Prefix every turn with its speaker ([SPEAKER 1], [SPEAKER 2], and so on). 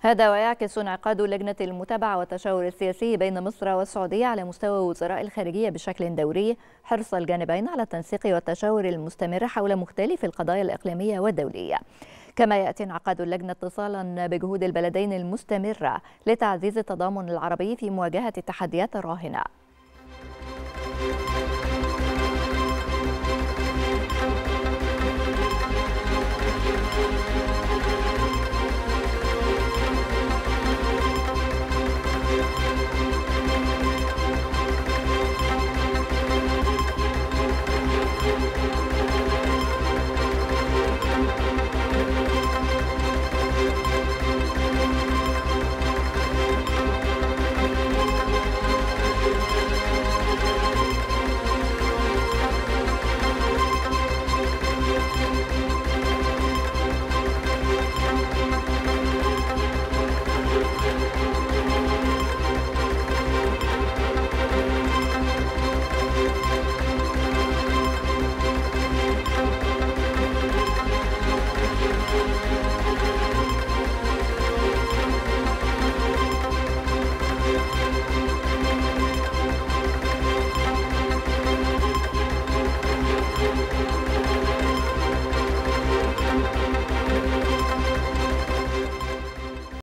[SPEAKER 1] هذا ويعكس انعقاد لجنة المتابعة والتشاور السياسي بين مصر والسعودية على مستوى وزراء الخارجية بشكل دوري حرص الجانبين على التنسيق والتشاور المستمر حول مختلف القضايا الإقليمية والدولية. كما يأتي انعقاد اللجنة اتصالا بجهود البلدين المستمرة لتعزيز التضامن العربي في مواجهة التحديات الراهنة.